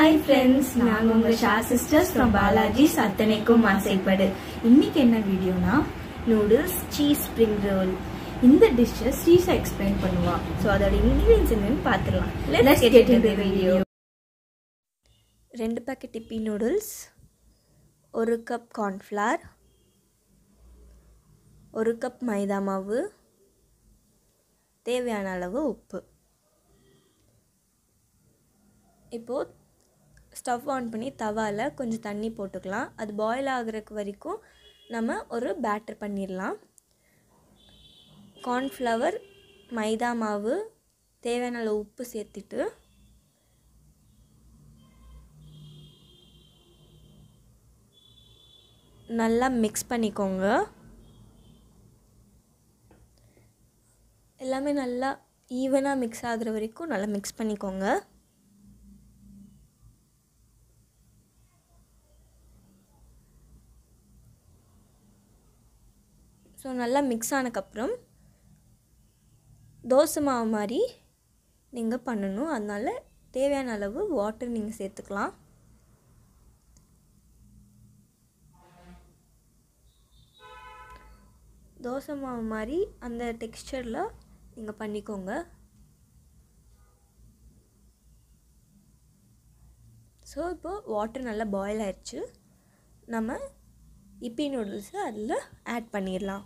Hi friends, நாங்க உங்க Shah sisters from Balaji's அத்தனைக்கும் ஆசைப்படு. இன்னைக்கு என்ன வீடியோனா நூடுல்ஸ் சீஸ் ஸ்ப்ரிங் ரோல். இந்த டிஷ்ஷை ஸ்ரீஷா எக்ஸ்பிளைன் பண்ணுவா. ஸோ அதோட இன்கிரீடியன்ஸ் என்னன்னு பார்த்துடலாம். Let's get into the video. 2 packet Yippee noodles, 1 cup cornflour, 1 cup மைதா மாவு, தேவையான அளவு உப்பு. இப்போது ஸ்டவ் ஆன் பண்ணி தவாவில் கொஞ்சம் தண்ணி போட்டுக்கலாம். அது பாயில் ஆகுறதுக்கு வரைக்கும் நம்ம ஒரு பேட்டர் பண்ணிடலாம். கார்ன்ஃப்ளவர், மைதா மாவு, தேவையான அளவு உப்பு சேர்த்துட்டு நல்லா மிக்ஸ் பண்ணிக்கோங்க. எல்லாமே நல்லா ஈவனாக மிக்ஸ் ஆகுற வரைக்கும் நல்லா மிக்ஸ் பண்ணிக்கோங்க. ஸோ நல்லா மிக்ஸ் ஆனதுக்கப்புறம் தோசை மாவு மாதிரி நீங்கள் பண்ணணும். அதனால் தேவையான அளவு வாட்டர் நீங்கள் சேர்த்துக்கலாம். தோசை மாவு மாதிரி அந்த டெக்ஸ்சரில் நீங்கள் பண்ணிக்கோங்க. ஸோ இப்போது வாட்டர் நல்லா பாயில் ஆயிடுச்சு. நம்ம இப்பி நூடுல்ஸை அதில் ஆட் பண்ணிடலாம்.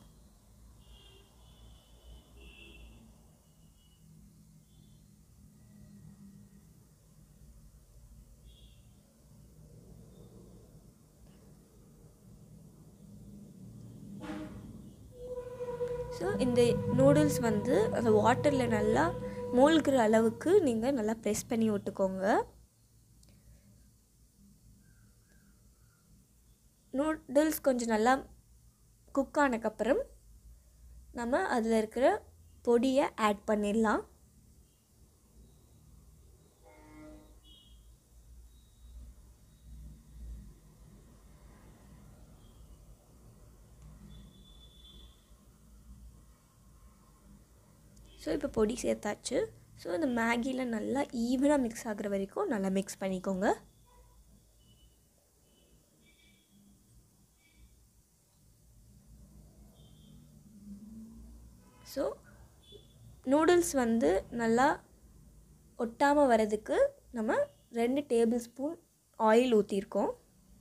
ஸோ இந்த நூடுல்ஸ் வந்து அந்த வாட்டரில் நல்லா மூழ்கிற அளவுக்கு நீங்கள் நல்லா ப்ரெஸ் பண்ணி விட்டுக்கோங்க. நூடுல்ஸ் கொஞ்சம் நல்லா குக் ஆனதுக்கப்புறம் நம்ம அதில் இருக்கிற பொடியை ஆட் பண்ணிடலாம். ஸோ இப்போ பொடி சேர்த்தாச்சு. ஸோ இந்த மேகியில் நல்லா ஈவனாக மிக்ஸ் ஆகுற வரைக்கும் நல்லா மிக்ஸ் பண்ணிக்கோங்க. ஸோ நூடுல்ஸ் வந்து நல்லா ஒட்டாமல் வரதுக்கு நம்ம 2 டேபிள் ஸ்பூன் ஆயில் ஊற்றிருக்கோம்.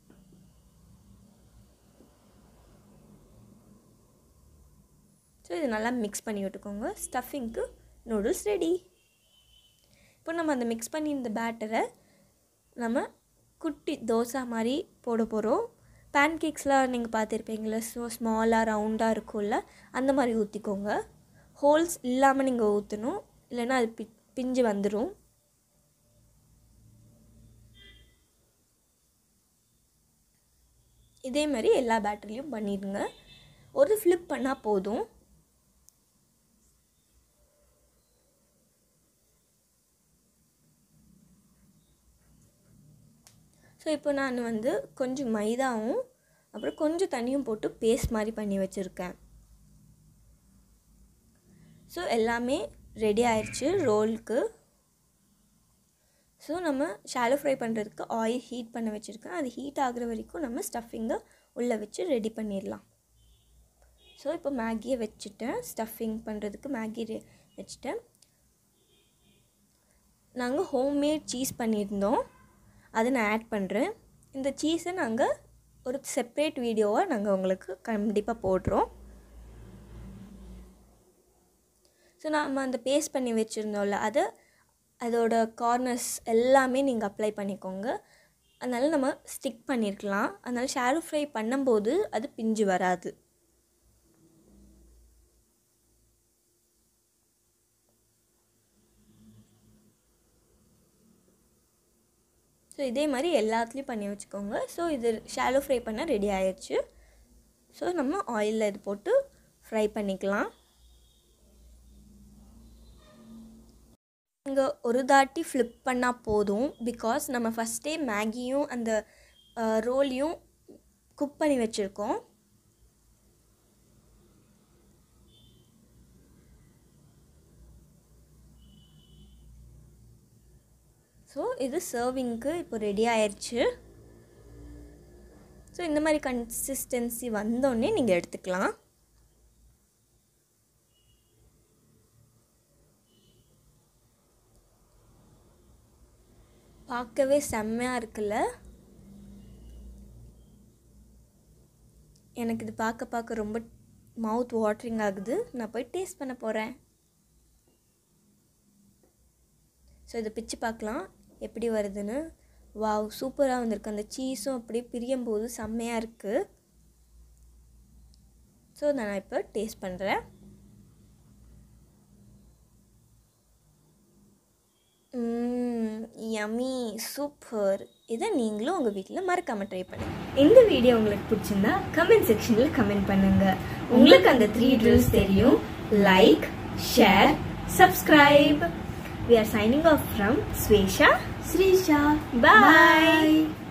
ஸோ இது நல்லா மிக்ஸ் பண்ணி விட்டுக்கோங்க. ஸ்டஃபிங்க்கு நூடுல்ஸ் ரெடி. இப்போ நம்ம அந்த மிக்ஸ் பண்ணி இந்த பேட்டரை நம்ம குட்டி தோசை மாதிரி போட போகிறோம். பேன்கேக்ஸ்லாம் நீங்கள் பார்த்துருப்பீங்களா, ஸோ ஸ்மாலாக ரவுண்டாக இருக்கும்ல, அந்த மாதிரி ஊற்றிக்கோங்க. ஹோல்ஸ் இல்லாமல் நீங்கள் ஊற்றணும், இல்லைன்னா அது பிஞ்சு வந்துடும். இதே மாதிரி எல்லா பேட்டர்லையும் பண்ணிடுங்க. ஒரு ஃப்ளிப் பண்ணால் போதும். ஸோ இப்போ நான் வந்து கொஞ்சம் மைதாவும் அப்புறம் கொஞ்சம் தண்ணியும் போட்டு பேஸ்ட் மாதிரி பண்ணி வச்சுருக்கேன். ஸோ எல்லாமே ரெடி ஆயிடுச்சு ரோலுக்கு. ஸோ நம்ம ஷாலோ ஃப்ரை பண்ணுறதுக்கு ஆயில் ஹீட் பண்ண வச்சுருக்கேன். அது ஹீட் ஆகுற வரைக்கும் நம்ம ஸ்டஃபிங்கை உள்ளே வச்சு ரெடி பண்ணிடலாம். ஸோ இப்போ மேகியை வச்சுட்டேன். ஸ்டஃபிங் பண்ணுறதுக்கு மேகி வச்சுட்டேன். நாங்கள் ஹோம்மேட் சீஸ் பண்ணியிருந்தோம், அதை நான் ஆட் பண்ணுறேன். இந்த சீஸை நாங்கள் ஒரு செப்ரேட் வீடியோவாக நாங்கள் உங்களுக்கு கண்டிப்பாக போடுறோம். ஸோ நம்ம அந்த பேஸ்ட் பண்ணி வச்சுருந்தோம்ல, அதோட கார்னர்ஸ் எல்லாமே நீங்கள் அப்ளை பண்ணிக்கோங்க. அதனால் நம்ம ஸ்டிக் பண்ணியிருக்கலாம். அதனால் ஷாலோ ஃப்ரை பண்ணும்போது அது பிஞ்சு வராது. ஸோ இதே மாதிரி எல்லாத்துலேயும் பண்ணி வச்சுக்கோங்க. ஸோ இது ஷாலோ ஃப்ரை பண்ண ரெடி ஆயிடுச்சு. ஸோ நம்ம ஆயிலில் இது போட்டு ஃப்ரை பண்ணிக்கலாம். இங்கே ஒரு தாட்டி ஃப்ளிப் பண்ணால் போதும். பிகாஸ் நம்ம ஃபஸ்ட்டே மேகியும் அந்த ரோலையும் குக் பண்ணி வச்சுருக்கோம். ஸோ இது சர்விங்க்கு இப்போ ரெடி ஆயிடுச்சு. ஸோ இந்த மாதிரி கன்சிஸ்டன்சி வந்தோடனே நீங்கள் எடுத்துக்கலாம். பார்க்கவே செம்மையாக இருக்குல்ல. எனக்கு இது பார்க்க ரொம்ப மவுத் வாட்டரிங் ஆகுது. நான் போய் டேஸ்ட் பண்ண போகிறேன். ஸோ இதை பிச்சு பார்க்கலாம் எப்படி வருதுன்னு. வாவ், சூப்பராக வந்திருக்கு. அந்த சீஸும் அப்படியே பிரியும் போது செம்மையாக இருக்குது. ஸோ நான் இப்போ டேஸ்ட் பண்ணுறேன். Yummy, super. இதை நீங்களும் உங்கள் வீட்டில் மறக்காமல் ட்ரை பண்ணுங்கள். இந்த வீடியோ உங்களுக்கு பிடிச்சிருந்தா கமெண்ட் செக்ஷனில் கமெண்ட் பண்ணுங்கள். உங்களுக்கு அந்த 3 drills தெரியும். Like, share, subscribe. We are signing off from Swesha, Srisha. Bye.